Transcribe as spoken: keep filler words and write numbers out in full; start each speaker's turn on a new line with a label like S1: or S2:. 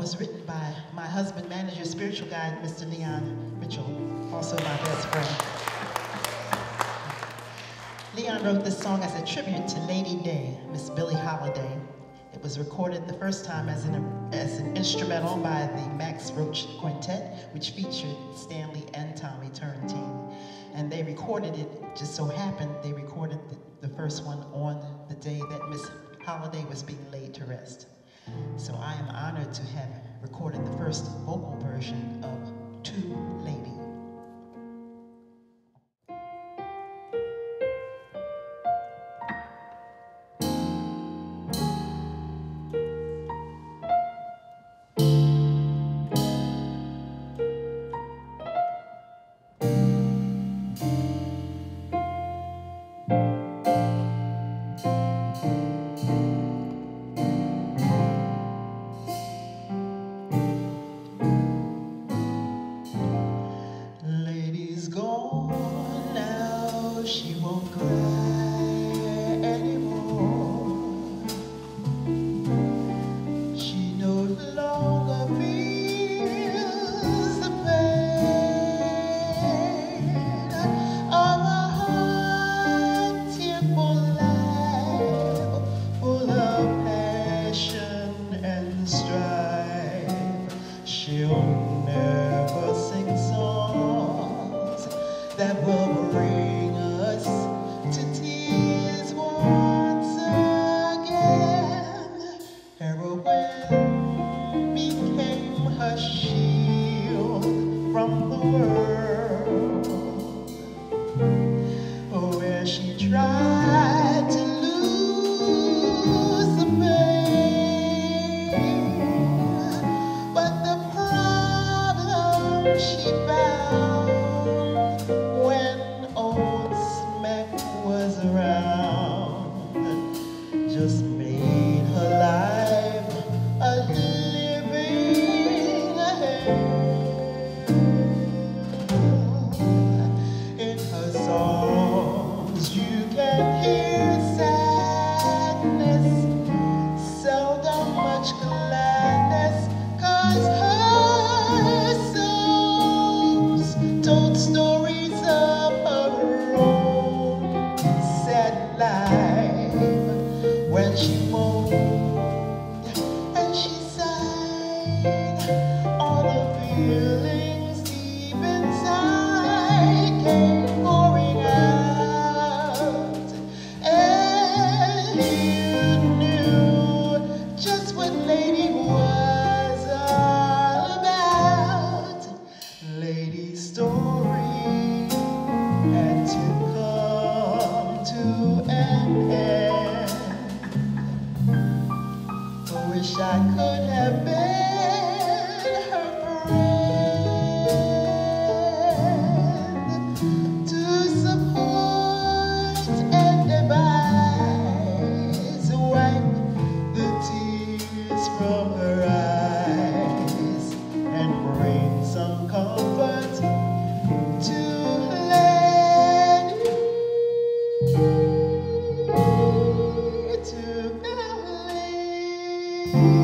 S1: was written by my husband, manager, spiritual guide, Mister Leon Mitchell, also my best friend. Leon wrote this song as a tribute to Lady Day, Miss Billie Holiday. It was recorded the first time as an, as an instrumental by the Max Roach Quintet, which featured Stanley and Tommy Turrentine. And they recorded it, just so happened, they recorded the, the first one on the day that Miss Holiday was being laid to rest. So I am honored to have recorded the first vocal version of To Lady. She won't cry anymore. She no longer feels the pain of a heart tearful life, full of passion and strife. She'll never sing songs that will bring to tears once again. Heroin became her shield from the world, where she tried to lose the pain, but the problem she found when old was around just made her life a living hell. In her songs you can hear sadness, seldom much gladness, 'cause her songs told stories of her own sad life, when she moaned and she sighed, all the feelings deep inside came pouring out, and you knew just what Lady was all about. Lady's story had to come to an end. I wish I could have been her friend, to support and advise, wipe the tears from her eyes, and bring some comfort to Lady. To Billie.